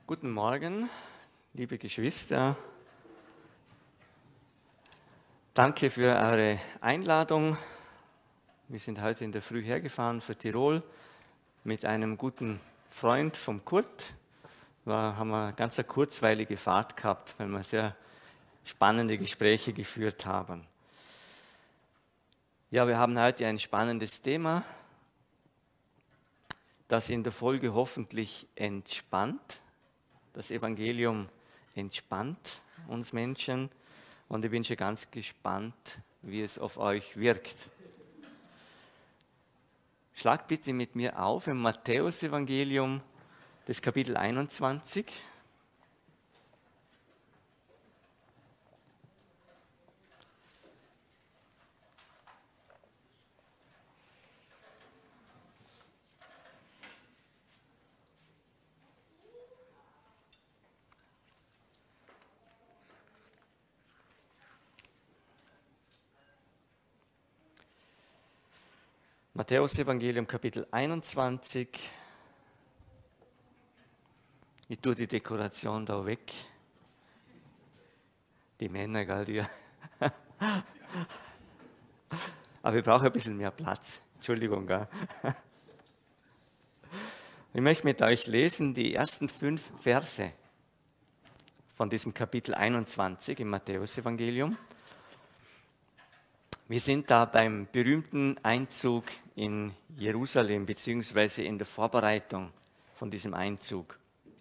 Guten Morgen, liebe Geschwister. Danke für eure Einladung. Wir sind heute in der Früh hergefahren für Tirol mit einem guten Freund vom Kurt. Haben wir eine ganz kurzweilige Fahrt gehabt, weil wir sehr spannende Gespräche geführt haben. Ja, wir haben heute ein spannendes Thema, das in der Folge hoffentlich entspannt. Das Evangelium entspannt uns Menschen und ich bin schon ganz gespannt, wie es auf euch wirkt. Schlag bitte mit mir auf im Matthäus-Evangelium, das Kapitel 21. Matthäus-Evangelium, Kapitel 21. Ich tue die Dekoration da weg. Die Männer, gell, Aber ich brauche ein bisschen mehr Platz. Entschuldigung, gell. Ich möchte mit euch lesen die ersten 5 Verse von diesem Kapitel 21 im Matthäus-Evangelium. Wir sind da beim berühmten Einzug in Jerusalem, beziehungsweise in der Vorbereitung von diesem Einzug.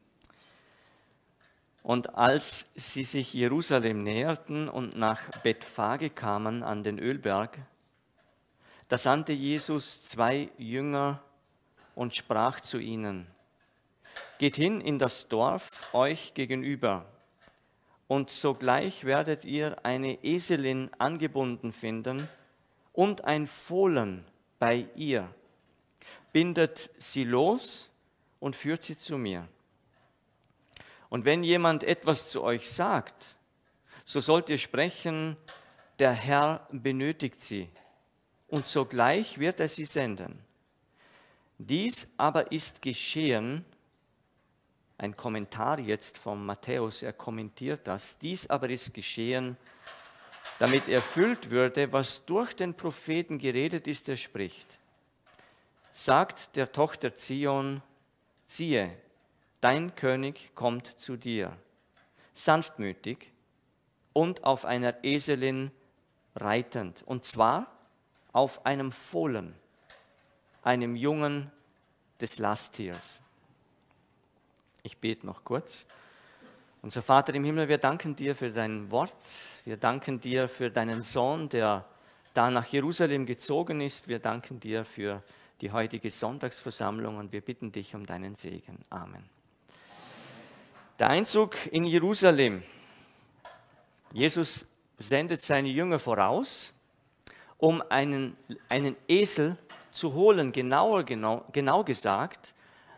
Und als sie sich Jerusalem näherten und nach Bethphage kamen an den Ölberg, da sandte Jesus 2 Jünger und sprach zu ihnen: Geht hin in das Dorf euch gegenüber, und sogleich werdet ihr eine Eselin angebunden finden und ein Fohlen bei ihr. Bindet sie los und führt sie zu mir. Und wenn jemand etwas zu euch sagt, so sollt ihr sprechen: Der Herr benötigt sie, und sogleich wird er sie senden. Dies aber ist geschehen. Ein Kommentar jetzt von Matthäus, er kommentiert das. Dies aber ist geschehen, damit erfüllt würde, was durch den Propheten geredet ist, der spricht. Sagt der Tochter Zion: Siehe, dein König kommt zu dir, sanftmütig und auf einer Eselin reitend, und zwar auf einem Fohlen, einem Jungen des Lasttiers. Ich bete noch kurz. Unser Vater im Himmel, wir danken dir für dein Wort. Wir danken dir für deinen Sohn, der da nach Jerusalem gezogen ist. Wir danken dir für die heutige Sonntagsversammlung und wir bitten dich um deinen Segen. Amen. Der Einzug in Jerusalem. Jesus sendet seine Jünger voraus, um einen Esel zu holen. Genau gesagt,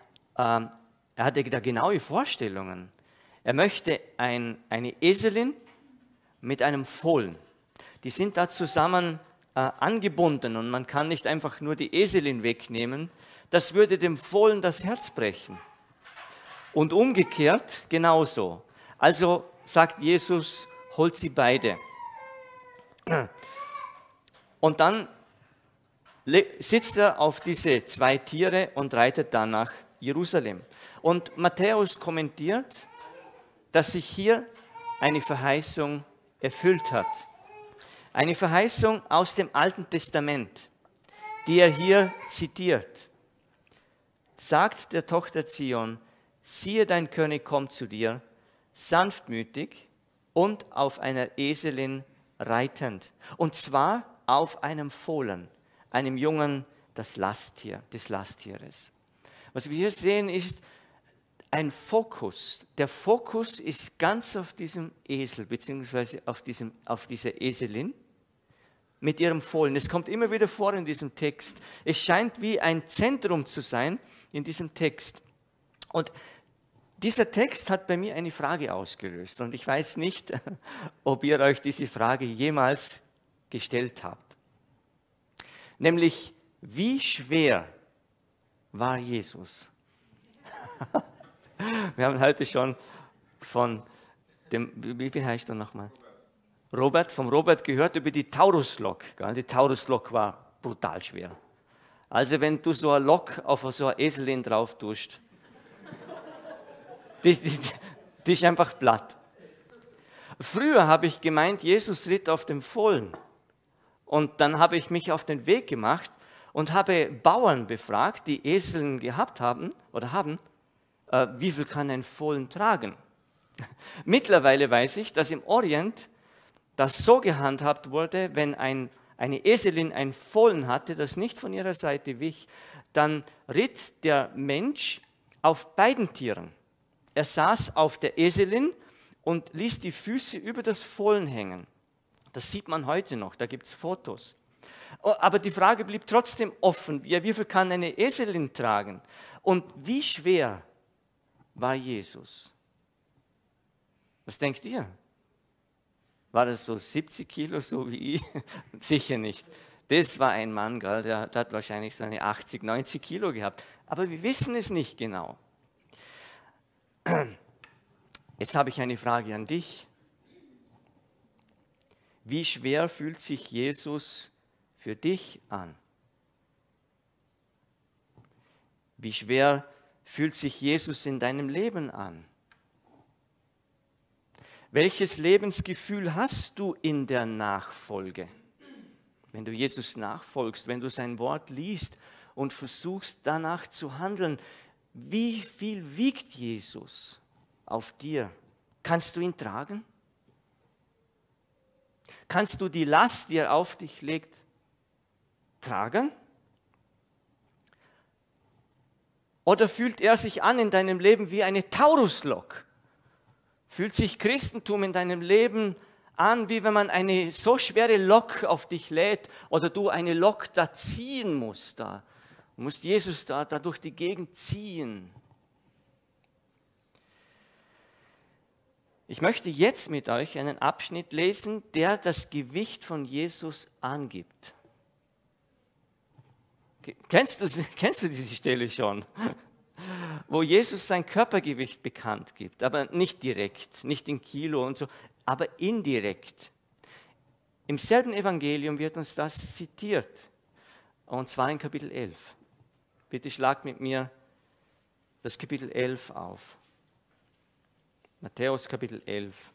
er hatte da genaue Vorstellungen. Er möchte eine Eselin mit einem Fohlen. Die sind da zusammen angebunden und man kann nicht einfach nur die Eselin wegnehmen. Das würde dem Fohlen das Herz brechen. Und umgekehrt genauso. Also sagt Jesus, holt sie beide. Und dann sitzt er auf diese 2 Tiere und reitet dann nach Jerusalem. Und Matthäus kommentiert, dass sich hier eine Verheißung erfüllt hat. Eine Verheißung aus dem Alten Testament, die er hier zitiert. Sagt der Tochter Zion: Siehe, dein König kommt zu dir, sanftmütig und auf einer Eselin reitend. Und zwar auf einem Fohlen, einem Jungen des Lasttieres. Was wir hier sehen, ist ein Fokus. Der Fokus ist ganz auf diesem Esel, beziehungsweise auf dieser Eselin mit ihrem Fohlen. Es kommt immer wieder vor in diesem Text. Es scheint wie ein Zentrum zu sein in diesem Text. Und dieser Text hat bei mir eine Frage ausgelöst. Und ich weiß nicht, ob ihr euch diese Frage jemals gestellt habt. Nämlich, wie schwer war Jesus? Wir haben heute schon von dem, wie heißt er nochmal? Robert, vom Robert gehört über die Tauruslok. Die Tauruslok war brutal schwer. Also wenn du so eine Lok auf so eine Eselin drauf tust, die ist einfach platt. Früher habe ich gemeint, Jesus ritt auf dem Fohlen. Und dann habe ich mich auf den Weg gemacht und habe Bauern befragt, die Eseln gehabt haben oder haben, wie viel kann ein Fohlen tragen? Mittlerweile weiß ich, dass im Orient das so gehandhabt wurde, wenn eine Eselin ein Fohlen hatte, das nicht von ihrer Seite wich, dann ritt der Mensch auf beiden Tieren. Er saß auf der Eselin und ließ die Füße über das Fohlen hängen. Das sieht man heute noch, da gibt es Fotos. Aber die Frage blieb trotzdem offen, wie viel kann eine Eselin tragen? Und wie schwer war Jesus? Was denkt ihr? War das so 70 Kilo, so wie ich? Sicher nicht. Das war ein Mann, der hat wahrscheinlich so eine 80, 90 Kilo gehabt. Aber wir wissen es nicht genau. Jetzt habe ich eine Frage an dich. Wie schwer fühlt sich Jesus für dich an? Wie schwer fühlt sich Jesus in deinem Leben an? Welches Lebensgefühl hast du in der Nachfolge? Wenn du Jesus nachfolgst, wenn du sein Wort liest und versuchst danach zu handeln, wie viel wiegt Jesus auf dir? Kannst du ihn tragen? Kannst du die Last, die er auf dich legt, tragen? Oder fühlt er sich an in deinem Leben wie eine Tauruslok? Fühlt sich Christentum in deinem Leben an, wie wenn man eine so schwere Lok auf dich lädt oder du eine Lok da ziehen musst? Du musst Jesus da durch die Gegend ziehen. Ich möchte jetzt mit euch einen Abschnitt lesen, der das Gewicht von Jesus angibt. Kennst du diese Stelle schon? Wo Jesus sein Körpergewicht bekannt gibt, aber nicht direkt, nicht in Kilo und so, aber indirekt. Im selben Evangelium wird uns das zitiert, und zwar in Kapitel 11. Bitte schlag mit mir das Kapitel 11 auf. Matthäus Kapitel 11.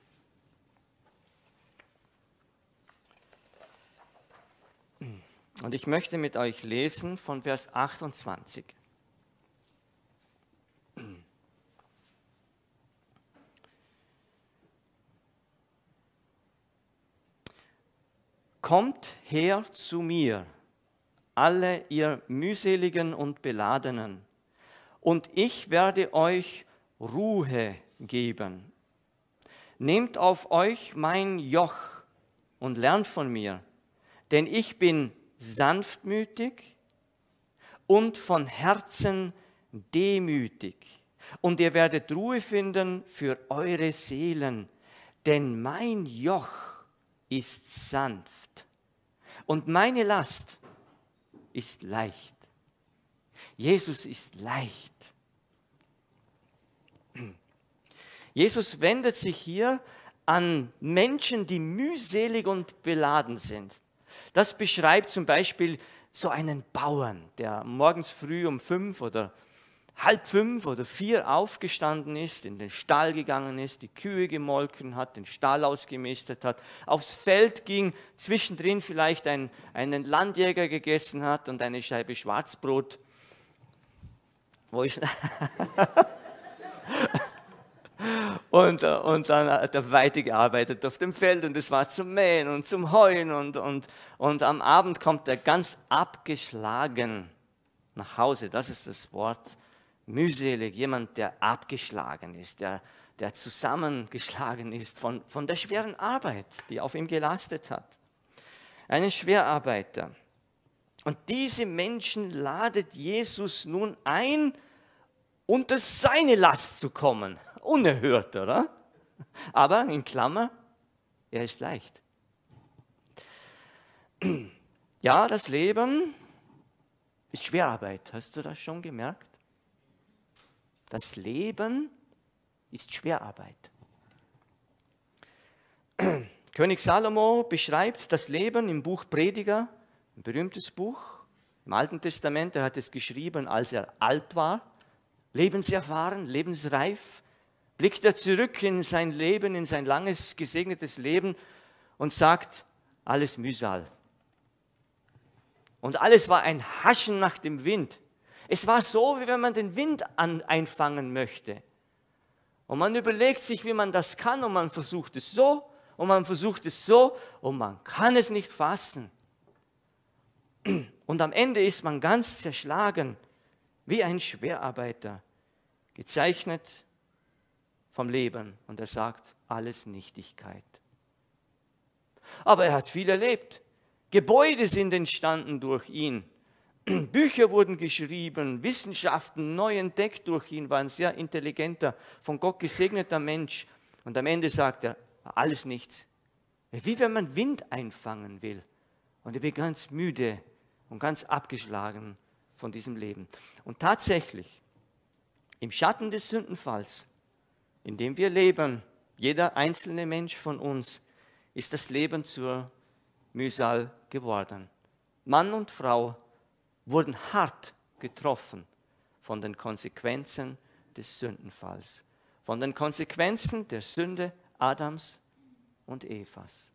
Und ich möchte mit euch lesen von Vers 28. Kommt her zu mir, alle ihr mühseligen und Beladenen, und ich werde euch Ruhe geben. Nehmt auf euch mein Joch und lernt von mir, denn ich bin sanftmütig und von Herzen demütig. Und ihr werdet Ruhe finden für eure Seelen, denn mein Joch ist sanft und meine Last ist leicht. Jesus ist leicht. Jesus wendet sich hier an Menschen, die mühselig und beladen sind. Das beschreibt zum Beispiel so einen Bauern, der morgens früh um 5 oder halb 5 oder 4 aufgestanden ist, in den Stall gegangen ist, die Kühe gemolken hat, den Stall ausgemistet hat, aufs Feld ging, zwischendrin vielleicht einen Landjäger gegessen hat und eine Scheibe Schwarzbrot. Wo ich und dann hat er weitergearbeitet auf dem Feld und es war zum Mähen und zum Heuen und am Abend kommt er ganz abgeschlagen nach Hause. Das ist das Wort mühselig, jemand, der abgeschlagen ist, der zusammengeschlagen ist von der schweren Arbeit, die auf ihm gelastet hat. Einen Schwerarbeiter. Und diese Menschen ladet Jesus nun ein, unter seine Last zu kommen. Unerhört, oder? Aber in Klammer, er ist leicht. Ja, das Leben ist Schwerarbeit. Hast du das schon gemerkt? Das Leben ist Schwerarbeit. König Salomo beschreibt das Leben im Buch Prediger, ein berühmtes Buch im Alten Testament. Er hat es geschrieben, als er alt war, lebenserfahren, lebensreif. Blickt er zurück in sein Leben, in sein langes, gesegnetes Leben und sagt, alles Mühsal. Und alles war ein Haschen nach dem Wind. Es war so, wie wenn man den Wind einfangen möchte. Und man überlegt sich, wie man das kann und man versucht es so und man versucht es so und man kann es nicht fassen. Und am Ende ist man ganz zerschlagen, wie ein Schwerarbeiter, gezeichnet vom Leben. Und er sagt, alles Nichtigkeit. Aber er hat viel erlebt. Gebäude sind entstanden durch ihn. Bücher wurden geschrieben, Wissenschaften neu entdeckt durch ihn, war ein sehr intelligenter, von Gott gesegneter Mensch. Und am Ende sagt er, alles nichts. Wie wenn man Wind einfangen will. Und er wird ganz müde und ganz abgeschlagen von diesem Leben. Und tatsächlich, im Schatten des Sündenfalls, in dem wir leben, jeder einzelne Mensch von uns, ist das Leben zur Mühsal geworden. Mann und Frau wurden hart getroffen von den Konsequenzen des Sündenfalls, von den Konsequenzen der Sünde Adams und Evas.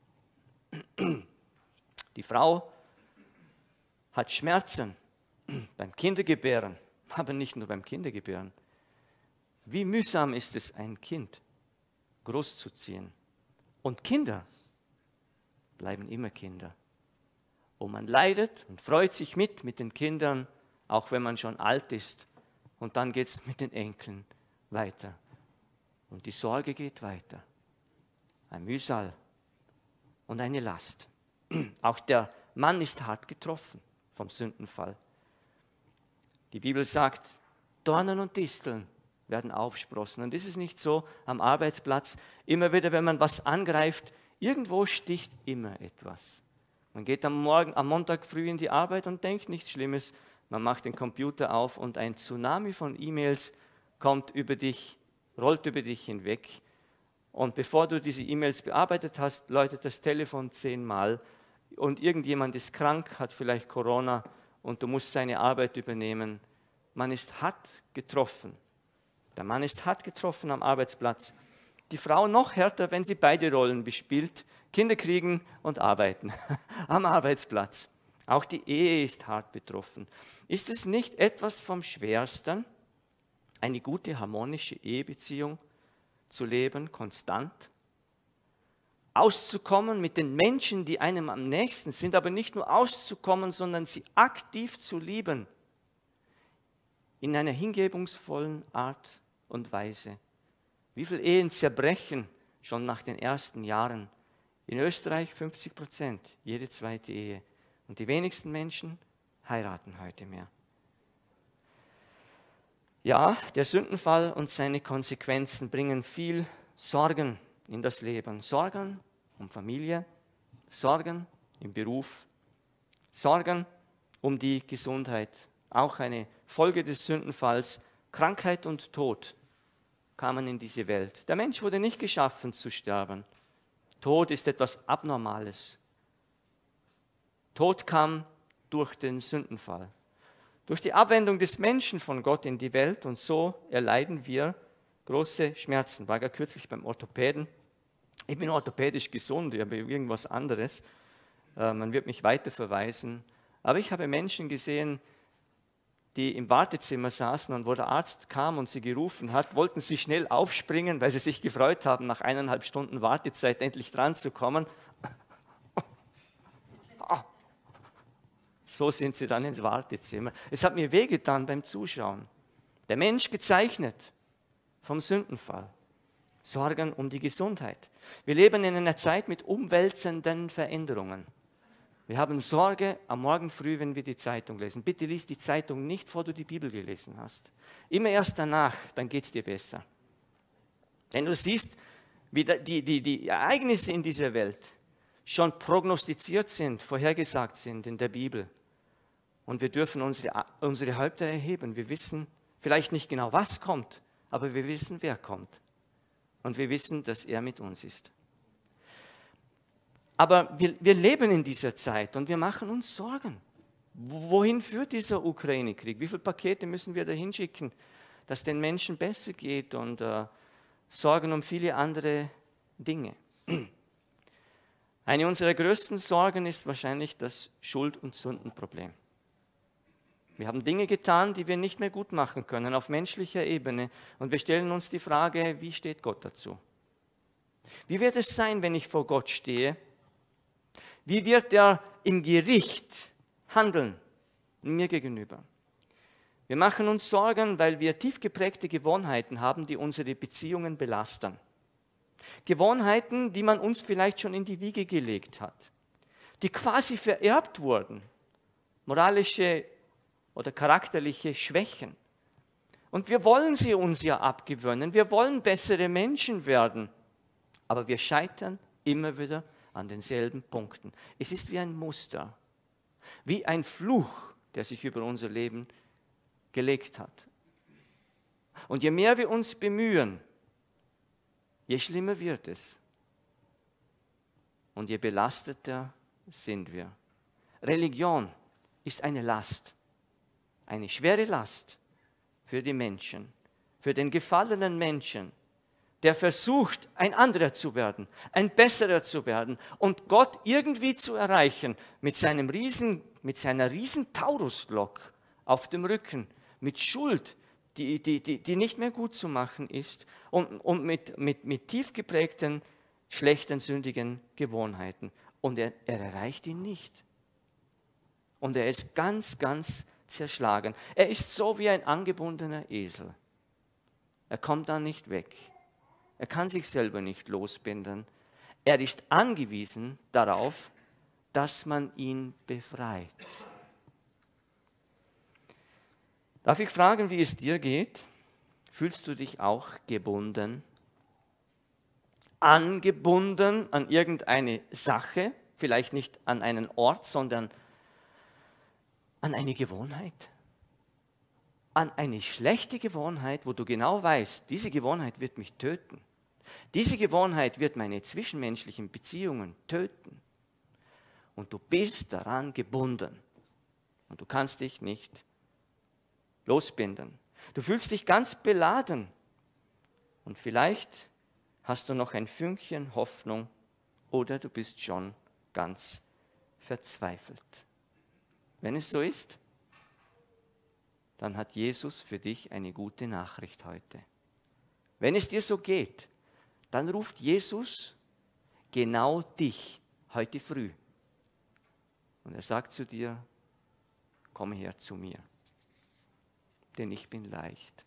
Die Frau hat Schmerzen beim Kindergebären, aber nicht nur beim Kindergebären. Wie mühsam ist es, ein Kind großzuziehen. Und Kinder bleiben immer Kinder. Und man leidet und freut sich mit den Kindern, auch wenn man schon alt ist. Und dann geht es mit den Enkeln weiter. Und die Sorge geht weiter. Ein Mühsal und eine Last. Auch der Mann ist hart getroffen vom Sündenfall. Die Bibel sagt, Dornen und Disteln werden aufsprossen. Und ist es nicht so am Arbeitsplatz, immer wieder, wenn man was angreift, irgendwo sticht immer etwas. Man geht am Montag früh in die Arbeit und denkt nichts Schlimmes. Man macht den Computer auf und ein Tsunami von E-Mails kommt über dich, rollt über dich hinweg. Und bevor du diese E-Mails bearbeitet hast, läutet das Telefon 10-mal und irgendjemand ist krank, hat vielleicht Corona und du musst seine Arbeit übernehmen. Man ist hart getroffen. Der Mann ist hart getroffen am Arbeitsplatz. Die Frau noch härter, wenn sie beide Rollen bespielt, Kinder kriegen und arbeiten am Arbeitsplatz. Auch die Ehe ist hart betroffen. Ist es nicht etwas vom Schwersten, eine gute, harmonische Ehebeziehung zu leben, konstant? Auszukommen mit den Menschen, die einem am nächsten sind, aber nicht nur auszukommen, sondern sie aktiv zu lieben, in einer hingebungsvollen Art und Weise. Wie viele Ehen zerbrechen schon nach den ersten Jahren? In Österreich 50%, jede zweite Ehe. Und die wenigsten Menschen heiraten heute mehr. Ja, der Sündenfall und seine Konsequenzen bringen viel Sorgen in das Leben. Sorgen um Familie, Sorgen im Beruf, Sorgen um die Gesundheit. Auch eine Folge des Sündenfalls, Krankheit und Tod kamen in diese Welt. Der Mensch wurde nicht geschaffen zu sterben. Tod ist etwas Abnormales. Tod kam durch den Sündenfall, durch die Abwendung des Menschen von Gott in die Welt und so erleiden wir große Schmerzen. War ja kürzlich beim Orthopäden. Ich bin orthopädisch gesund, ich habe irgendwas anderes. Man wird mich weiterverweisen. Aber ich habe Menschen gesehen, die im Wartezimmer saßen und wo der Arzt kam und sie gerufen hat, wollten sie schnell aufspringen, weil sie sich gefreut haben, nach 1,5 Stunden Wartezeit endlich dran zu kommen. So sind sie dann ins Wartezimmer. Es hat mir wehgetan beim Zuschauen. Der Mensch gezeichnet vom Sündenfall. Sorgen um die Gesundheit. Wir leben in einer Zeit mit umwälzenden Veränderungen. Wir haben Sorge am Morgen früh, wenn wir die Zeitung lesen. Bitte lies die Zeitung nicht, bevor du die Bibel gelesen hast. Immer erst danach, dann geht es dir besser. Wenn du siehst, wie die Ereignisse in dieser Welt schon prognostiziert sind, vorhergesagt sind in der Bibel. Und wir dürfen unsere Häupter erheben. Wir wissen vielleicht nicht genau, was kommt, aber wir wissen, wer kommt. und wir wissen, dass er mit uns ist. Aber wir leben in dieser Zeit und wir machen uns Sorgen. Wohin führt dieser Ukraine-Krieg? Wie viele Pakete müssen wir da hinschicken, dass den Menschen besser geht und Sorgen um viele andere Dinge? Eine unserer größten Sorgen ist wahrscheinlich das Schuld- und Sündenproblem. Wir haben Dinge getan, die wir nicht mehr gut machen können auf menschlicher Ebene und wir stellen uns die Frage, wie steht Gott dazu? Wie wird es sein, wenn ich vor Gott stehe? Wie wird er im Gericht handeln mir gegenüber? Wir machen uns Sorgen, weil wir tief geprägte Gewohnheiten haben, die unsere Beziehungen belasten. Gewohnheiten, die man uns vielleicht schon in die Wiege gelegt hat, die quasi vererbt wurden, moralische oder charakterliche Schwächen. Und wir wollen sie uns ja abgewöhnen, wir wollen bessere Menschen werden, aber wir scheitern immer wieder an denselben Punkten. Es ist wie ein Muster, wie ein Fluch, der sich über unser Leben gelegt hat. Und je mehr wir uns bemühen, je schlimmer wird es. Und je belasteter sind wir. Religion ist eine Last, eine schwere Last für die Menschen, für den gefallenen Menschen, der versucht, ein anderer zu werden, ein besserer zu werden und Gott irgendwie zu erreichen mit seiner riesen Tauruslok auf dem Rücken, mit Schuld, die nicht mehr gut zu machen ist und mit tief geprägten, schlechten, sündigen Gewohnheiten. Und er erreicht ihn nicht. Und er ist ganz, ganz zerschlagen. Er ist so wie ein angebundener Esel. Er kommt da nicht weg. Er kann sich selber nicht losbinden. Er ist angewiesen darauf, dass man ihn befreit. Darf ich fragen, wie es dir geht? Fühlst du dich auch gebunden? Angebunden an irgendeine Sache, vielleicht nicht an einen Ort, sondern an eine Gewohnheit? An eine schlechte Gewohnheit, wo du genau weißt, diese Gewohnheit wird mich töten. Diese Gewohnheit wird meine zwischenmenschlichen Beziehungen töten. Und du bist daran gebunden. Und du kannst dich nicht losbinden. Du fühlst dich ganz beladen. Und vielleicht hast du noch ein Fünkchen Hoffnung oder du bist schon ganz verzweifelt. Wenn es so ist, dann hat Jesus für dich eine gute Nachricht heute. Wenn es dir so geht, dann ruft Jesus genau dich heute früh. Und er sagt zu dir, komm her zu mir, denn ich bin leicht.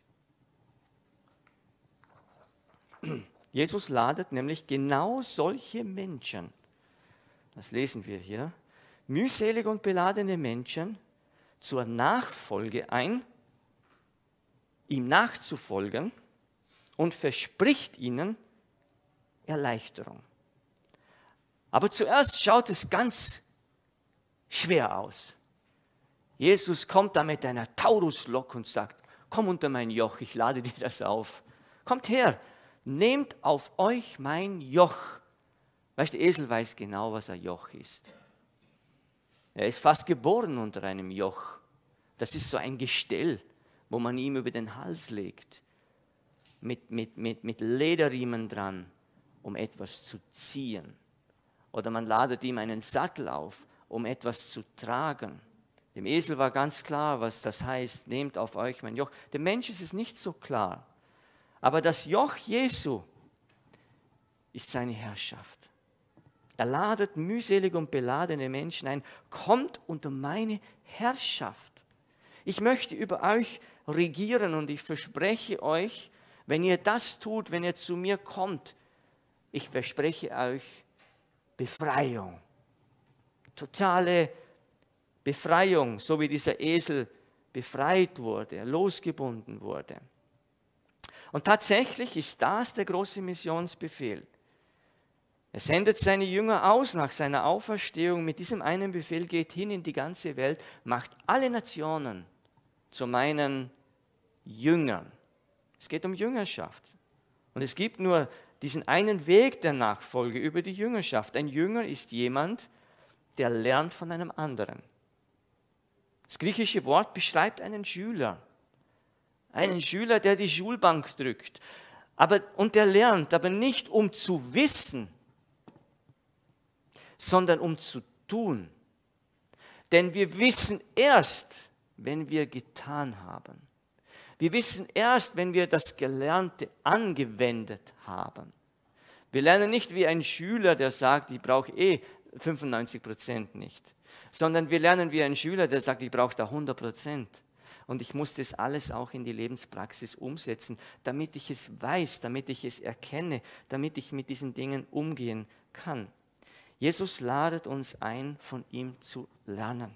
Jesus ladet nämlich genau solche Menschen, das lesen wir hier, mühselige und beladene Menschen zur Nachfolge ein, ihm nachzufolgen und verspricht ihnen Erleichterung. Aber zuerst schaut es ganz schwer aus. Jesus kommt da mit einer Tauruslok und sagt, komm unter mein Joch, ich lade dir das auf. Kommt her, nehmt auf euch mein Joch. Weißt du, der Esel weiß genau, was ein Joch ist. Er ist fast geboren unter einem Joch. Das ist so ein Gestell, wo man ihm über den Hals legt, mit Lederriemen dran, um etwas zu ziehen. Oder man ladet ihm einen Sattel auf, um etwas zu tragen. Dem Esel war ganz klar, was das heißt, nehmt auf euch mein Joch. Dem Mensch ist es nicht so klar. Aber das Joch Jesu ist seine Herrschaft. Er ladet mühselig und beladene Menschen ein, kommt unter meine Herrschaft. Ich möchte über euch regieren und ich verspreche euch, wenn ihr das tut, wenn ihr zu mir kommt, ich verspreche euch Befreiung. Totale Befreiung, so wie dieser Esel befreit wurde, losgebunden wurde. Und tatsächlich ist das der große Missionsbefehl. Er sendet seine Jünger aus nach seiner Auferstehung. Mit diesem einen Befehl: geht hin in die ganze Welt, macht alle Nationen zu meinen Jüngern. Es geht um Jüngerschaft. Und es gibt nur diesen einen Weg der Nachfolge über die Jüngerschaft. Ein Jünger ist jemand, der lernt von einem anderen. Das griechische Wort beschreibt einen Schüler. Einen Schüler, der die Schulbank drückt. Und der lernt, aber nicht um zu wissen, sondern um zu tun. Denn wir wissen erst, wenn wir getan haben. Wir wissen erst, wenn wir das Gelernte angewendet haben. Wir lernen nicht wie ein Schüler, der sagt, ich brauche 95% nicht. Sondern wir lernen wie ein Schüler, der sagt, ich brauche da 100%. Und ich muss das alles auch in die Lebenspraxis umsetzen, damit ich es weiß, damit ich es erkenne, damit ich mit diesen Dingen umgehen kann. Jesus ladet uns ein, von ihm zu lernen.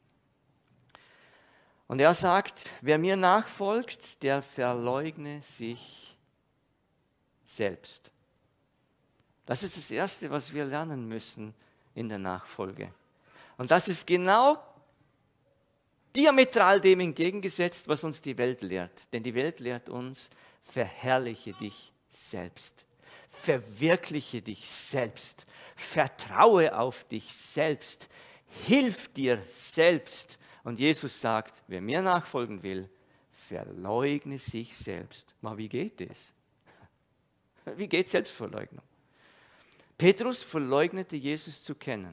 Und er sagt, wer mir nachfolgt, der verleugne sich selbst. Das ist das Erste, was wir lernen müssen in der Nachfolge. Und das ist genau diametral dem entgegengesetzt, was uns die Welt lehrt. Denn die Welt lehrt uns, verherrliche dich selbst. Verwirkliche dich selbst. Vertraue auf dich selbst. Hilf dir selbst. Und Jesus sagt, wer mir nachfolgen will, verleugne sich selbst. Mal, wie geht das? Wie geht Selbstverleugnung? Petrus verleugnete Jesus zu kennen.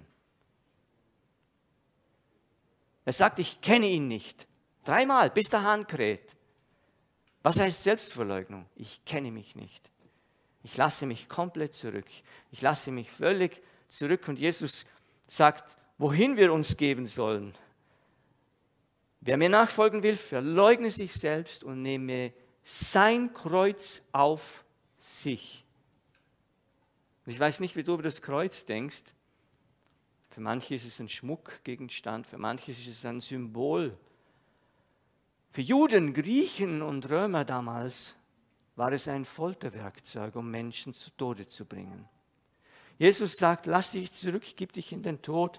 Er sagt, ich kenne ihn nicht. 3-mal, bis der Hahn kräht. Was heißt Selbstverleugnung? Ich kenne mich nicht. Ich lasse mich komplett zurück. Ich lasse mich völlig zurück. Und Jesus sagt, wohin wir uns geben sollen. Wer mir nachfolgen will, verleugne sich selbst und nehme sein Kreuz auf sich. Und ich weiß nicht, wie du über das Kreuz denkst. Für manche ist es ein Schmuckgegenstand, für manche ist es ein Symbol. Für Juden, Griechen und Römer damals war es ein Folterwerkzeug, um Menschen zu Tode zu bringen. Jesus sagt, lass dich zurück, gib dich in den Tod.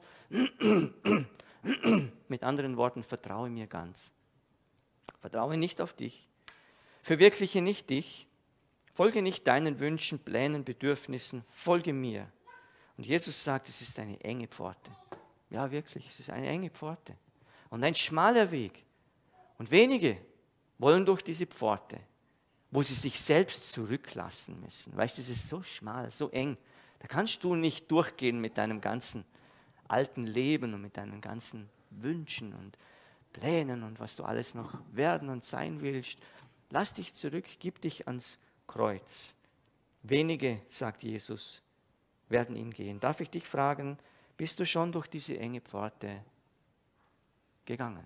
Mit anderen Worten, vertraue mir ganz. Vertraue nicht auf dich. Verwirkliche nicht dich. Folge nicht deinen Wünschen, Plänen, Bedürfnissen. Folge mir. Und Jesus sagt, es ist eine enge Pforte. Ja, wirklich, es ist eine enge Pforte. Und ein schmaler Weg. Und wenige wollen durch diese Pforte, wo sie sich selbst zurücklassen müssen. Weißt du, es ist so schmal, so eng. Da kannst du nicht durchgehen mit deinem ganzen alten Leben und mit deinen ganzen Wünschen und Plänen und was du alles noch werden und sein willst. Lass dich zurück, gib dich ans Kreuz. Wenige, sagt Jesus, werden ihn gehen. Darf ich dich fragen, bist du schon durch diese enge Pforte gegangen?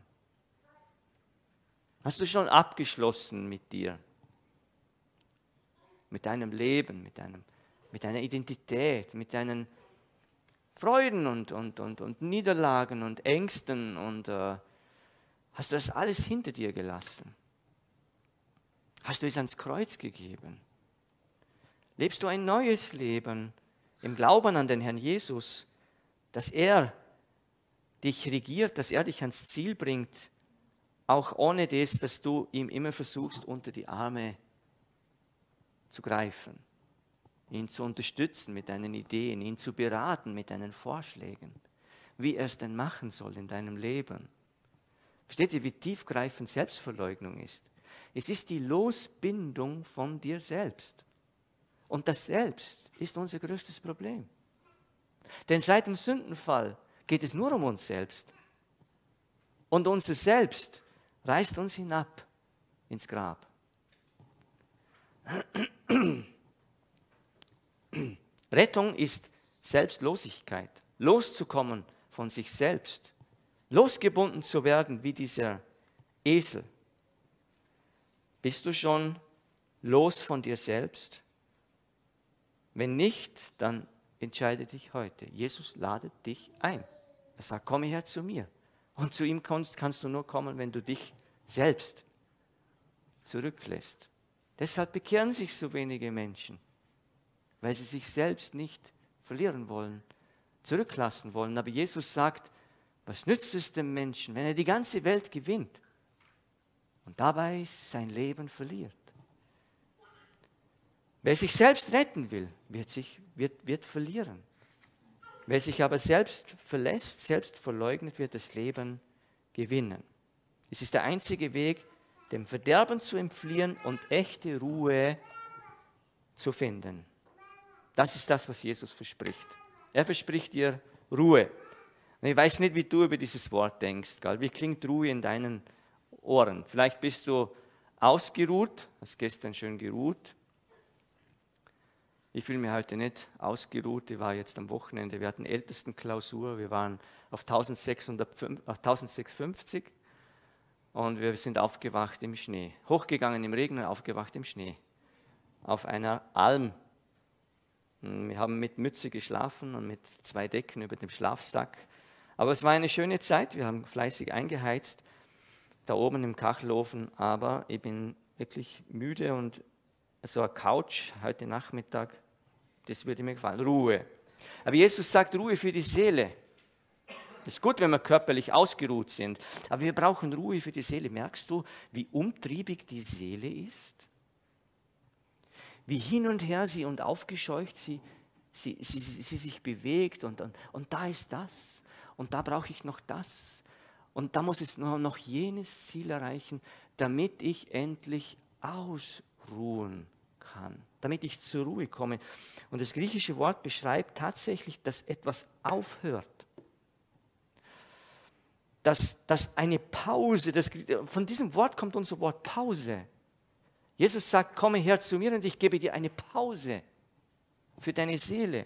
Hast du schon abgeschlossen mit dir? Mit deinem Leben, mit deiner Identität, mit deinen Freuden und Niederlagen und Ängsten und hast du das alles hinter dir gelassen? Hast du es ans Kreuz gegeben? Lebst du ein neues Leben im Glauben an den Herrn Jesus, dass er dich regiert, dass er dich ans Ziel bringt, auch ohne das, dass du ihm immer versuchst, unter die Arme zu greifen, ihn zu unterstützen mit deinen Ideen, ihn zu beraten mit deinen Vorschlägen, wie er es denn machen soll in deinem Leben. Versteht ihr, wie tiefgreifend Selbstverleugnung ist? Es ist die Losbindung von dir selbst. Und das Selbst ist unser größtes Problem. Denn seit dem Sündenfall geht es nur um uns selbst. Und unser Selbst reißt uns hinab ins Grab. Rettung ist Selbstlosigkeit, loszukommen von sich selbst, losgebunden zu werden wie dieser Esel. Bist du schon los von dir selbst? Wenn nicht, dann entscheide dich heute. Jesus ladet dich ein. Er sagt, komme her zu mir. Und zu ihm kannst du nur kommen, wenn du dich selbst zurücklässt. Deshalb bekehren sich so wenige Menschen, weil sie sich selbst nicht verlieren wollen, zurücklassen wollen. Aber Jesus sagt, was nützt es dem Menschen, wenn er die ganze Welt gewinnt und dabei sein Leben verliert? Wer sich selbst retten will, wird verlieren. Wer sich aber selbst verlässt, selbst verleugnet, wird das Leben gewinnen. Es ist der einzige Weg, dem Verderben zu entfliehen und echte Ruhe zu finden. Das ist das, was Jesus verspricht. Er verspricht dir Ruhe. Und ich weiß nicht, wie du über dieses Wort denkst. Gell? Wie klingt Ruhe in deinen Ohren? Vielleicht bist du ausgeruht, hast gestern schön geruht. Ich fühle mich heute nicht ausgeruht. Ich war jetzt am Wochenende, wir hatten Ältestenklausur, wir waren auf 1650 und wir sind aufgewacht im Schnee. Hochgegangen im Regen und aufgewacht im Schnee. Auf einer Alm. Wir haben mit Mütze geschlafen und mit 2 Decken über dem Schlafsack. Aber es war eine schöne Zeit, wir haben fleißig eingeheizt, da oben im Kachelofen, aber ich bin wirklich müde und so eine Couch heute Nachmittag, das würde mir gefallen, Ruhe. Aber Jesus sagt Ruhe für die Seele. Es ist gut, wenn wir körperlich ausgeruht sind, aber wir brauchen Ruhe für die Seele. Merkst du, wie umtriebig die Seele ist? Wie hin und her sie und aufgescheucht sie sich bewegt und da ist das und da brauche ich noch das und da muss es noch jenes Ziel erreichen, damit ich endlich ausruhen kann, damit ich zur Ruhe komme. Und das griechische Wort beschreibt tatsächlich, dass etwas aufhört. Dass eine Pause, von diesem Wort kommt unser Wort Pause. Jesus sagt, komme her zu mir und ich gebe dir eine Pause für deine Seele.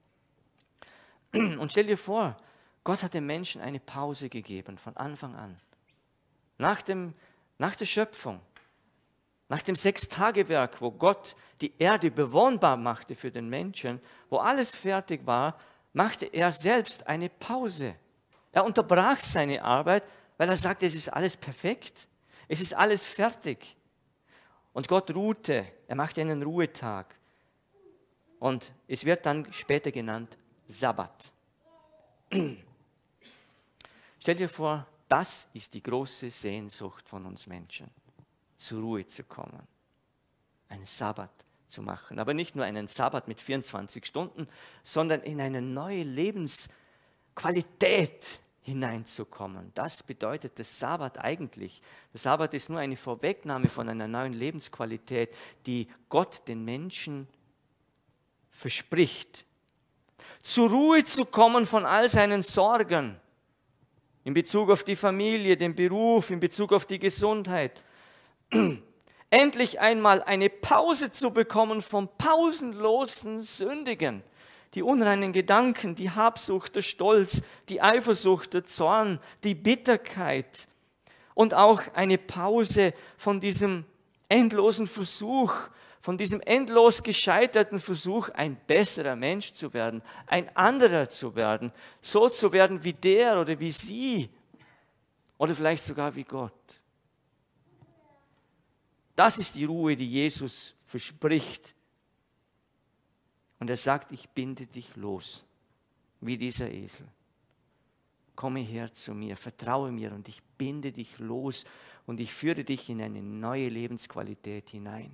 Und stell dir vor, Gott hat dem Menschen eine Pause gegeben von Anfang an. Nach der Schöpfung, nach dem 6-Tage-Werk, wo Gott die Erde bewohnbar machte für den Menschen, wo alles fertig war, machte er selbst eine Pause. Er unterbrach seine Arbeit, weil er sagte, es ist alles perfekt, es ist alles fertig. Und Gott ruhte, er machte einen Ruhetag. Und es wird dann später genannt Sabbat. Stell dir vor, das ist die große Sehnsucht von uns Menschen, zur Ruhe zu kommen, einen Sabbat zu machen. Aber nicht nur einen Sabbat mit 24 Stunden, sondern in eine neue Lebensqualität hineinzukommen. Das bedeutet der Sabbat eigentlich. Der Sabbat ist nur eine Vorwegnahme von einer neuen Lebensqualität, die Gott den Menschen verspricht. Zur Ruhe zu kommen von all seinen Sorgen in Bezug auf die Familie, den Beruf, in Bezug auf die Gesundheit. Endlich einmal eine Pause zu bekommen vom pausenlosen Sündigen. Die unreinen Gedanken, die Habsucht, der Stolz, die Eifersucht, der Zorn, die Bitterkeit und auch eine Pause von diesem endlosen Versuch, von diesem endlos gescheiterten Versuch, ein besserer Mensch zu werden, ein anderer zu werden, so zu werden wie der oder wie sie oder vielleicht sogar wie Gott. Das ist die Ruhe, die Jesus verspricht. Und er sagt, ich binde dich los, wie dieser Esel. Komme her zu mir, vertraue mir und ich binde dich los und ich führe dich in eine neue Lebensqualität hinein,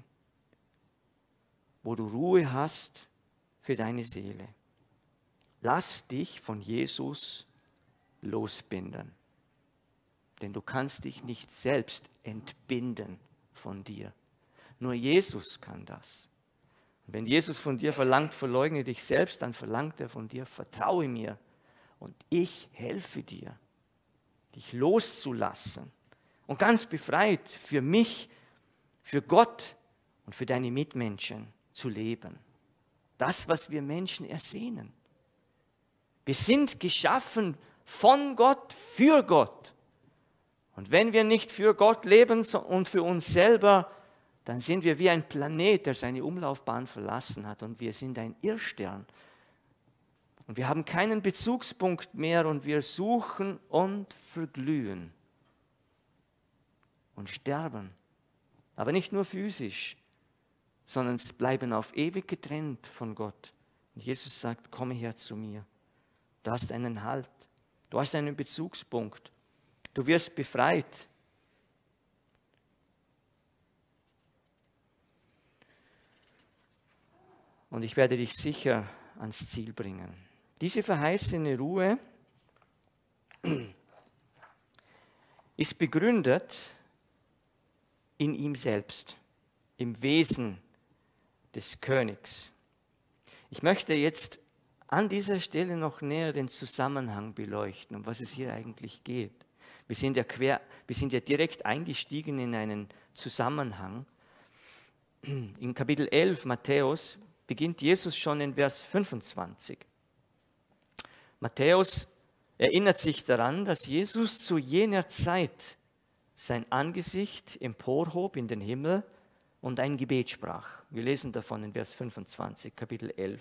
wo du Ruhe hast für deine Seele. Lass dich von Jesus losbinden, denn du kannst dich nicht selbst entbinden von dir. Nur Jesus kann das. Und wenn Jesus von dir verlangt, verleugne dich selbst, dann verlangt er von dir, vertraue mir und ich helfe dir, dich loszulassen und ganz befreit für mich, für Gott und für deine Mitmenschen zu leben. Das, was wir Menschen ersehnen. Wir sind geschaffen von Gott, für Gott. Und wenn wir nicht für Gott leben und für uns selber, dann sind wir wie ein Planet, der seine Umlaufbahn verlassen hat und wir sind ein Irrstern. Und wir haben keinen Bezugspunkt mehr und wir suchen und verglühen und sterben. Aber nicht nur physisch, sondern bleiben auf ewig getrennt von Gott. Und Jesus sagt, komme her zu mir. Du hast einen Halt, du hast einen Bezugspunkt, du wirst befreit. und ich werde dich sicher ans Ziel bringen. Diese verheißene Ruhe ist begründet in ihm selbst, im Wesen des Königs. Ich möchte jetzt an dieser Stelle noch näher den Zusammenhang beleuchten, um was es hier eigentlich geht. Wir sind ja direkt eingestiegen in einen Zusammenhang. In Kapitel 11 Matthäus beginnt Jesus schon in Vers 25. Matthäus erinnert sich daran, dass Jesus zu jener Zeit sein Angesicht emporhob in den Himmel und ein Gebet sprach. Wir lesen davon in Vers 25, Kapitel 11.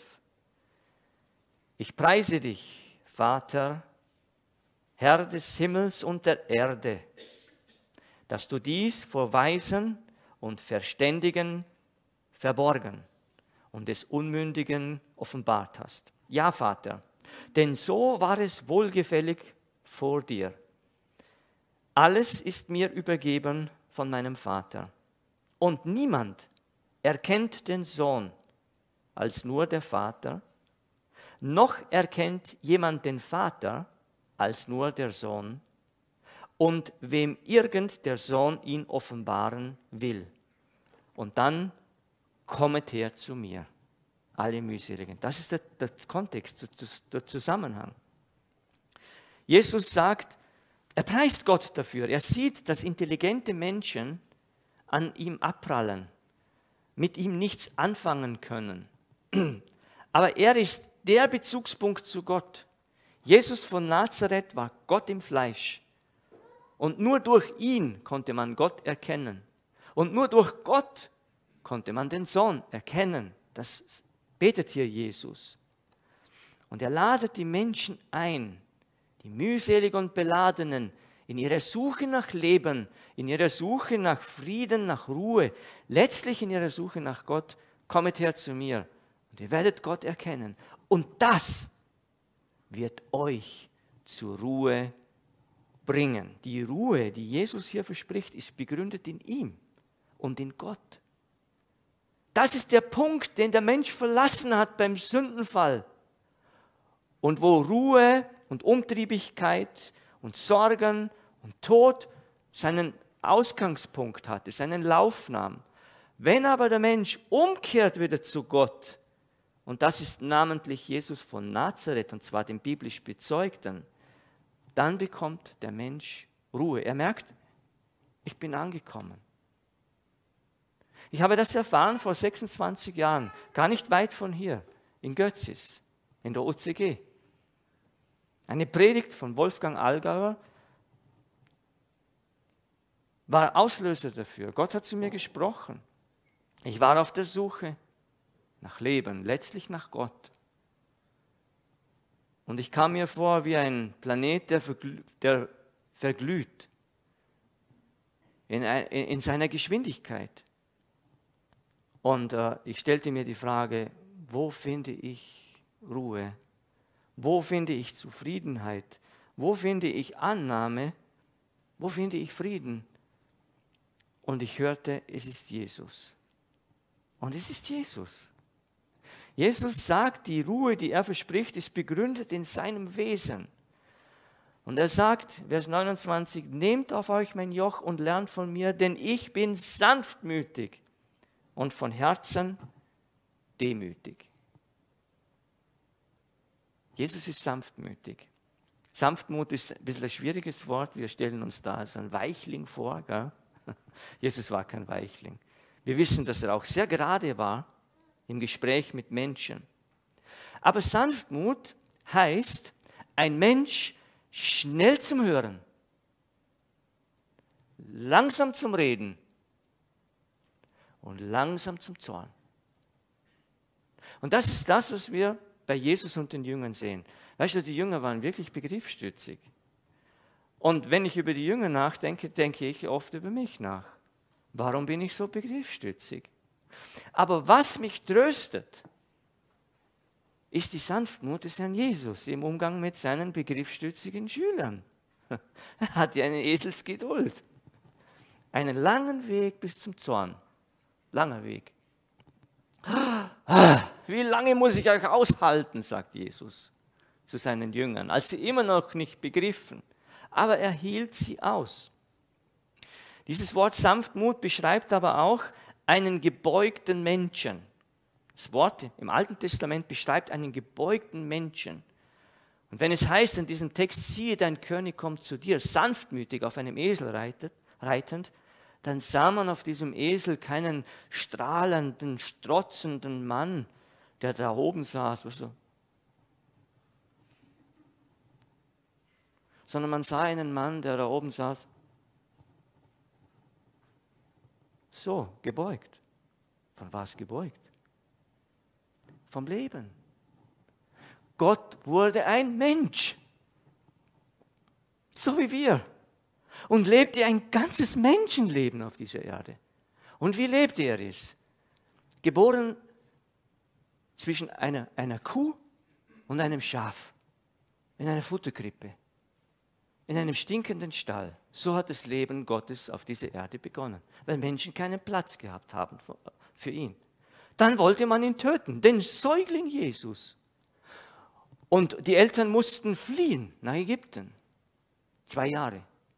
Ich preise dich, Vater, Herr des Himmels und der Erde, dass du dies vor Weisen und Verständigen verborgen und des Unmündigen offenbart hast. Ja, Vater, denn so war es wohlgefällig vor dir. Alles ist mir übergeben von meinem Vater. Und niemand erkennt den Sohn als nur der Vater, noch erkennt jemand den Vater als nur der Sohn, und wem irgend der Sohn ihn offenbaren will. Und dann kommet her zu mir, alle mühseligen. Das ist der Kontext, der Zusammenhang. Jesus sagt, er preist Gott dafür. Er sieht, dass intelligente Menschen an ihm abprallen, mit ihm nichts anfangen können. Aber er ist der Bezugspunkt zu Gott. Jesus von Nazareth war Gott im Fleisch. Und nur durch ihn konnte man Gott erkennen. Und nur durch Gott konnte man den Sohn erkennen. Das betet hier Jesus. Und er ladet die Menschen ein, die mühselig und Beladenen, in ihrer Suche nach Leben, in ihrer Suche nach Frieden, nach Ruhe, letztlich in ihrer Suche nach Gott, kommet her zu mir und ihr werdet Gott erkennen. Und das wird euch zur Ruhe bringen. Die Ruhe, die Jesus hier verspricht, ist begründet in ihm und in Gott. Das ist der Punkt, den der Mensch verlassen hat beim Sündenfall. Und wo Ruhe und Umtriebigkeit und Sorgen und Tod seinen Ausgangspunkt hatte, seinen Lauf nahm. Wenn aber der Mensch umkehrt wieder zu Gott, und das ist namentlich Jesus von Nazareth, und zwar dem biblisch Bezeugten, dann bekommt der Mensch Ruhe. Er merkt, ich bin angekommen. Ich habe das erfahren vor 26 Jahren, gar nicht weit von hier, in Götzis, in der OCG. Eine Predigt von Wolfgang Allgauer war Auslöser dafür. Gott hat zu mir gesprochen. Ich war auf der Suche nach Leben, letztlich nach Gott. Und ich kam mir vor wie ein Planet, der verglüht in seiner Geschwindigkeit. Und ich stellte mir die Frage, wo finde ich Ruhe? Wo finde ich Zufriedenheit? Wo finde ich Annahme? Wo finde ich Frieden? Und ich hörte, es ist Jesus. Und es ist Jesus. Jesus sagt, die Ruhe, die er verspricht, ist begründet in seinem Wesen. Und er sagt, Vers 29, nehmt auf euch mein Joch und lernt von mir, denn ich bin sanftmütig und von Herzen demütig. Jesus ist sanftmütig. Sanftmut ist ein bisschen ein schwieriges Wort. Wir stellen uns da so einen Weichling vor. Gell? Jesus war kein Weichling. Wir wissen, dass er auch sehr gerade war im Gespräch mit Menschen. Aber Sanftmut heißt, ein Mensch schnell zum Hören, langsam zum Reden und langsam zum Zorn. Und das ist das, was wir bei Jesus und den Jüngern sehen. Weißt du, die Jünger waren wirklich begriffsstützig. Und wenn ich über die Jünger nachdenke, denke ich oft über mich nach. Warum bin ich so begriffsstützig? Aber was mich tröstet, ist die Sanftmut des Herrn Jesus im Umgang mit seinen begriffsstützigen Schülern. Er hat ja eine Eselsgeduld. Einen langen Weg bis zum Zorn. Langer Weg. wie lange muss ich euch aushalten, sagt Jesus zu seinen Jüngern, als sie immer noch nicht begriffen. Aber er hielt sie aus. Dieses Wort Sanftmut beschreibt aber auch einen gebeugten Menschen. Das Wort im Alten Testament beschreibt einen gebeugten Menschen. Und wenn es heißt in diesem Text, siehe, dein König kommt zu dir, sanftmütig auf einem Esel reitend, dann sah man auf diesem Esel keinen strahlenden, strotzenden Mann, der da oben saß, sondern man sah einen Mann, der da oben saß, so, gebeugt. Von was gebeugt? Vom Leben. Gott wurde ein Mensch, so wie wir, und lebte ein ganzes Menschenleben auf dieser Erde. Und wie lebte er es? Geboren zwischen einer Kuh und einem Schaf, in einer Futterkrippe, in einem stinkenden Stall. So hat das Leben Gottes auf dieser Erde begonnen, weil Menschen keinen Platz gehabt haben für ihn. Dann wollte man ihn töten, den Säugling Jesus. Und die Eltern mussten fliehen nach Ägypten. 2 Jahre.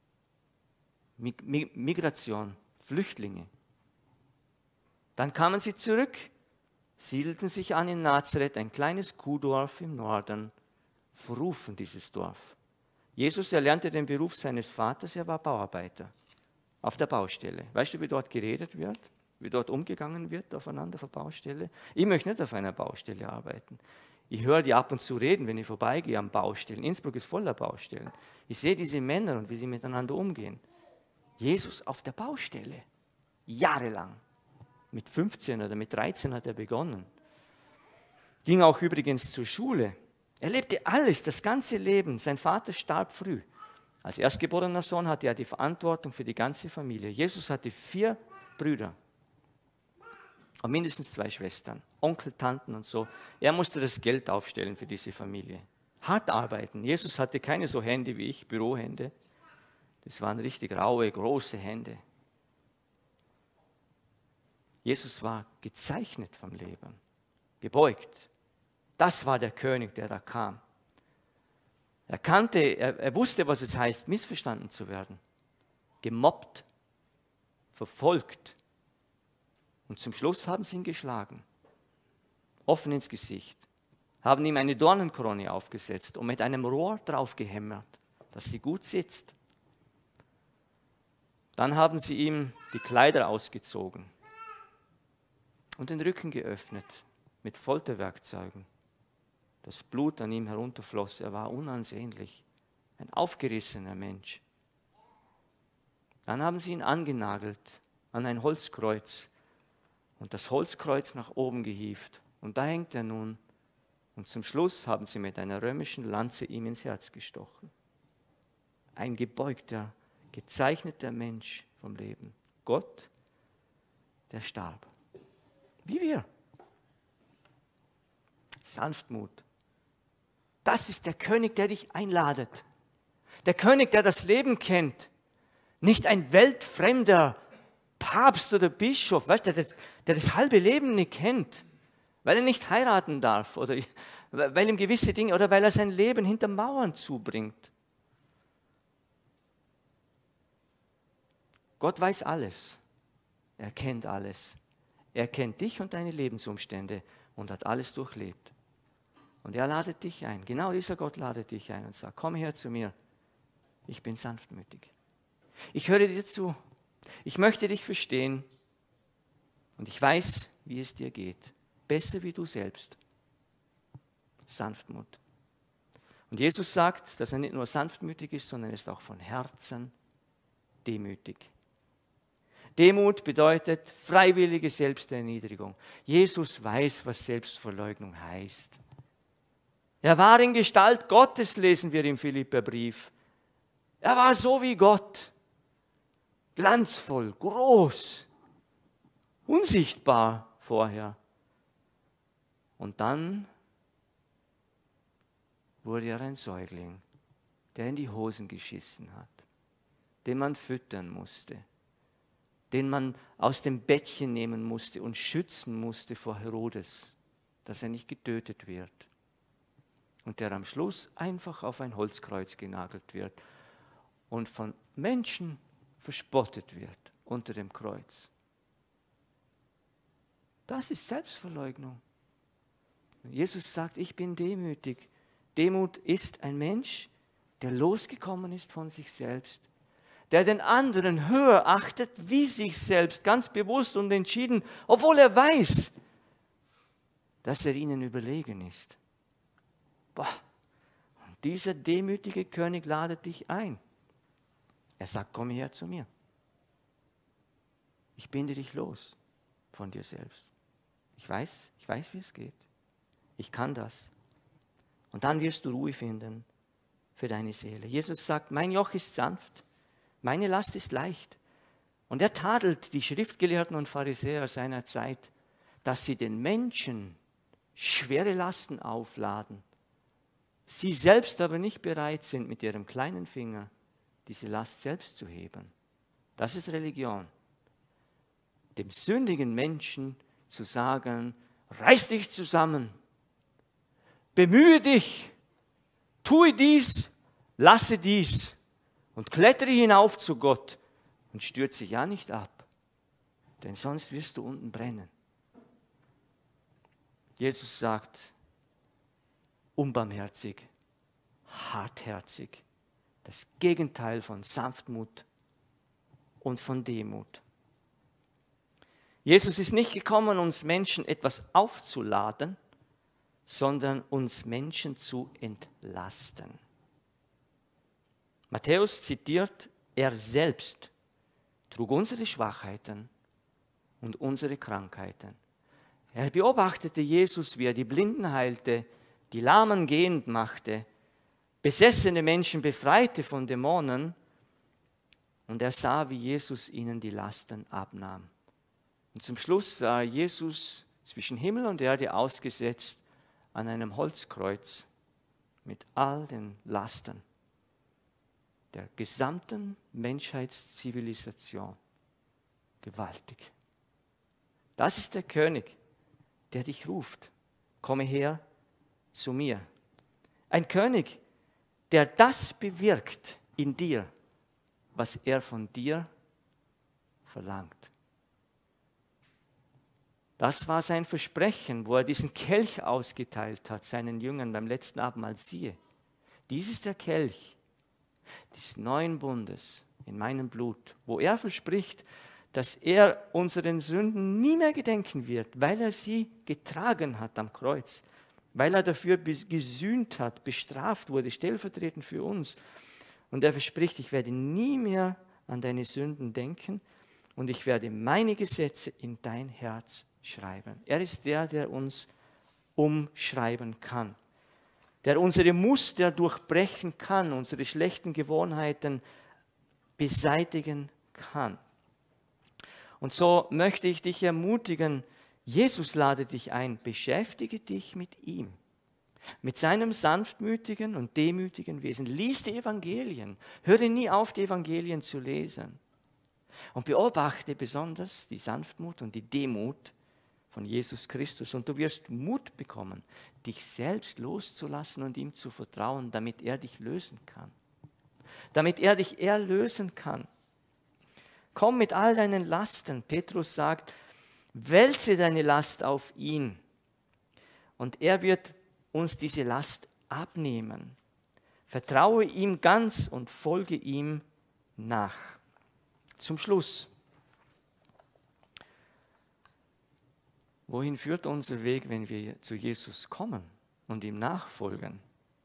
Migration, Flüchtlinge. Dann kamen sie zurück, siedelten sich an in Nazareth, ein kleines Kuhdorf im Norden, verrufen dieses Dorf. Jesus erlernte den Beruf seines Vaters, er war Bauarbeiter auf der Baustelle. Weißt du, wie dort geredet wird? Wie dort umgegangen wird aufeinander auf der Baustelle? Ich möchte nicht auf einer Baustelle arbeiten. Ich höre die ab und zu reden, wenn ich vorbeigehe an Baustellen. Innsbruck ist voller Baustellen. Ich sehe diese Männer und wie sie miteinander umgehen. Jesus auf der Baustelle, jahrelang. Mit 15 oder mit 13 hat er begonnen. Ging auch übrigens zur Schule. Er lebte alles, das ganze Leben. Sein Vater starb früh. Als erstgeborener Sohn hatte er die Verantwortung für die ganze Familie. Jesus hatte 4 Brüder und mindestens 2 Schwestern, Onkel, Tanten und so. Er musste das Geld aufstellen für diese Familie. Hart arbeiten. Jesus hatte keine so Hände wie ich, Bürohände. Das waren richtig raue, große Hände. Jesus war gezeichnet vom Leben, gebeugt. Das war der König, der da kam. Er wusste, was es heißt, missverstanden zu werden, gemobbt, verfolgt. Und zum Schluss haben sie ihn geschlagen, offen ins Gesicht, haben ihm eine Dornenkrone aufgesetzt und mit einem Rohr draufgehämmert, dass sie gut sitzt. Dann haben sie ihm die Kleider ausgezogen und den Rücken geöffnet mit Folterwerkzeugen. Das Blut an ihm herunterfloss, er war unansehnlich, ein aufgerissener Mensch. Dann haben sie ihn angenagelt an ein Holzkreuz und das Holzkreuz nach oben gehievt. Und da hängt er nun. Und zum Schluss haben sie mit einer römischen Lanze ihm ins Herz gestochen. Ein gebeugter, gezeichneter Mensch vom Leben. Gott, der starb. Wie wir. Sanftmut. Das ist der König, der dich einladet. Der König, der das Leben kennt. Nicht ein weltfremder Papst oder Bischof, weißt du, der das halbe Leben nicht kennt, weil er nicht heiraten darf oder weil ihm gewisse Dinge oder weil er sein Leben hinter Mauern zubringt. Gott weiß alles. Er kennt alles. Er kennt dich und deine Lebensumstände und hat alles durchlebt. Und er ladet dich ein. Genau dieser Gott ladet dich ein und sagt, komm her zu mir. Ich bin sanftmütig. Ich höre dir zu. Ich möchte dich verstehen. Und ich weiß, wie es dir geht. Besser wie du selbst. Sanftmut. Und Jesus sagt, dass er nicht nur sanftmütig ist, sondern er ist auch von Herzen demütig. Demut bedeutet freiwillige Selbsterniedrigung. Jesus weiß, was Selbstverleugnung heißt. Er war in Gestalt Gottes, lesen wir im Philipperbrief. Er war so wie Gott. Glanzvoll, groß, unsichtbar vorher. Und dann wurde er ein Säugling, der in die Hosen geschissen hat, den man füttern musste, den man aus dem Bettchen nehmen musste und schützen musste vor Herodes, dass er nicht getötet wird und der am Schluss einfach auf ein Holzkreuz genagelt wird und von Menschen verspottet wird unter dem Kreuz. Das ist Selbstverleugnung. Jesus sagt, ich bin demütig. Demut ist ein Mensch, der losgekommen ist von sich selbst, der den anderen höher achtet wie sich selbst, ganz bewusst und entschieden, obwohl er weiß, dass er ihnen überlegen ist. Boah. Und dieser demütige König ladet dich ein. Er sagt, komm her zu mir. Ich binde dich los von dir selbst. Ich weiß, wie es geht. Ich kann das. Und dann wirst du Ruhe finden für deine Seele. Jesus sagt, mein Joch ist sanft, meine Last ist leicht. Und er tadelt die Schriftgelehrten und Pharisäer seiner Zeit, dass sie den Menschen schwere Lasten aufladen, sie selbst aber nicht bereit sind, mit ihrem kleinen Finger diese Last selbst zu heben. Das ist Religion. Dem sündigen Menschen zu sagen, reiß dich zusammen, bemühe dich, tue dies, lasse dies und klettere hinauf zu Gott und stürze ja nicht ab, denn sonst wirst du unten brennen. Jesus sagt, unbarmherzig, hartherzig, das Gegenteil von Sanftmut und von Demut. Jesus ist nicht gekommen, uns Menschen etwas aufzuladen, sondern uns Menschen zu entlasten. Matthäus zitiert, er selbst trug unsere Schwachheiten und unsere Krankheiten. Er beobachtete Jesus, wie er die Blinden heilte, die Lahmen gehend machte, besessene Menschen befreite von Dämonen, und er sah, wie Jesus ihnen die Lasten abnahm. Und zum Schluss sah Jesus zwischen Himmel und Erde ausgesetzt an einem Holzkreuz mit all den Lasten der gesamten Menschheitszivilisation. Gewaltig. Das ist der König, der dich ruft. Komme her zu mir. Ein König, der das bewirkt in dir, was er von dir verlangt. Das war sein Versprechen, wo er diesen Kelch ausgeteilt hat, seinen Jüngern beim letzten Abendmahl. Siehe, dies ist der Kelch des neuen Bundes in meinem Blut, wo er verspricht, dass er unseren Sünden nie mehr gedenken wird, weil er sie getragen hat am Kreuz, weil er dafür gesühnt hat, bestraft wurde, stellvertretend für uns. Und er verspricht, ich werde nie mehr an deine Sünden denken und ich werde meine Gesetze in dein Herz schreiben. Er ist der, der uns umschreiben kann, der unsere Muster durchbrechen kann, unsere schlechten Gewohnheiten beseitigen kann. Und so möchte ich dich ermutigen, Jesus lade dich ein, beschäftige dich mit ihm, mit seinem sanftmütigen und demütigen Wesen. Lies die Evangelien, höre nie auf, die Evangelien zu lesen. Und beobachte besonders die Sanftmut und die Demut von Jesus Christus. Und du wirst Mut bekommen, dich selbst loszulassen und ihm zu vertrauen, damit er dich lösen kann. Damit er dich erlösen kann. Komm mit all deinen Lasten. Petrus sagt, wälze deine Last auf ihn. Und er wird uns diese Last abnehmen. Vertraue ihm ganz und folge ihm nach. Zum Schluss. Wohin führt unser Weg, wenn wir zu Jesus kommen und ihm nachfolgen?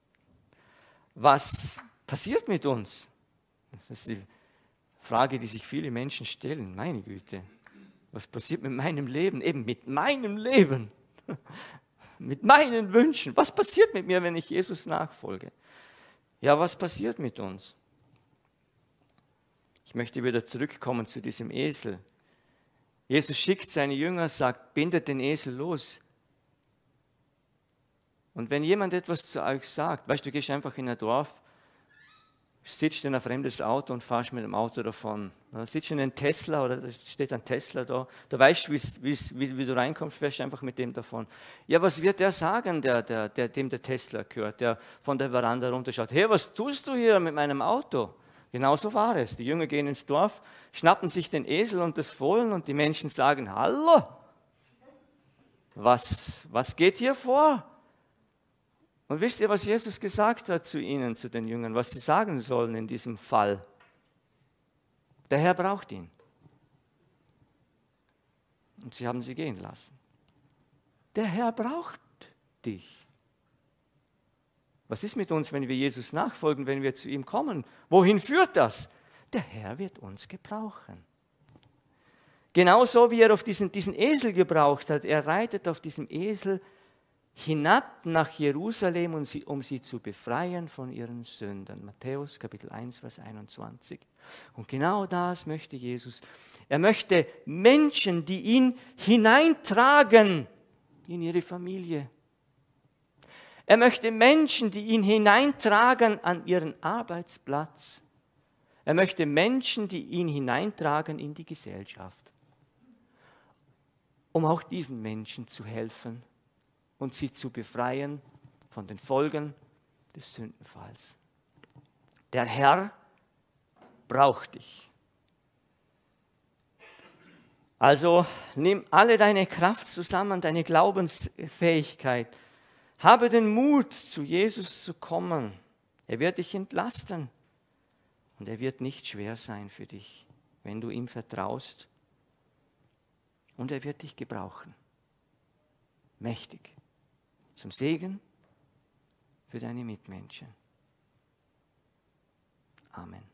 Was passiert mit uns? Das ist die Frage, die sich viele Menschen stellen. Meine Güte, was passiert mit meinem Leben? Eben mit meinem Leben, mit meinen Wünschen. Was passiert mit mir, wenn ich Jesus nachfolge? Ja, was passiert mit uns? Ich möchte wieder zurückkommen zu diesem Esel. Jesus schickt seine Jünger, sagt, bindet den Esel los. Und wenn jemand etwas zu euch sagt, weißt du, gehst einfach in ein Dorf sitzt in ein fremdes Auto und fahrst mit dem Auto davon. Dann sitzt in einem Tesla oder da steht ein Tesla da. Du weißt, wie du reinkommst, fährst einfach mit dem davon. Ja, was wird der sagen, dem der Tesla gehört, der von der Veranda runterschaut? Hey, was tust du hier mit meinem Auto? Genauso war es. Die Jünger gehen ins Dorf, schnappen sich den Esel und das Fohlen und die Menschen sagen, hallo, was geht hier vor? Und wisst ihr, was Jesus gesagt hat zu ihnen, zu den Jüngern, was sie sagen sollen in diesem Fall? Der Herr braucht ihn. Und sie haben sie gehen lassen. Der Herr braucht dich. Was ist mit uns, wenn wir Jesus nachfolgen, wenn wir zu ihm kommen? Wohin führt das? Der Herr wird uns gebrauchen. Genauso wie er auf diesen Esel gebraucht hat. Er reitet auf diesem Esel hinab nach Jerusalem, um sie zu befreien von ihren Sünden. Matthäus Kapitel 1, Vers 21. Und genau das möchte Jesus. Er möchte Menschen, die ihn hineintragen in ihre Familie. Er möchte Menschen, die ihn hineintragen an ihren Arbeitsplatz. Er möchte Menschen, die ihn hineintragen in die Gesellschaft. Um auch diesen Menschen zu helfen und sie zu befreien von den Folgen des Sündenfalls. Der Herr braucht dich. Also nimm alle deine Kraft zusammen, deine Glaubensfähigkeit. Habe den Mut, zu Jesus zu kommen. Er wird dich entlasten und er wird nicht schwer sein für dich, wenn du ihm vertraust. Und er wird dich gebrauchen. Mächtig. Zum Segen für deine Mitmenschen. Amen.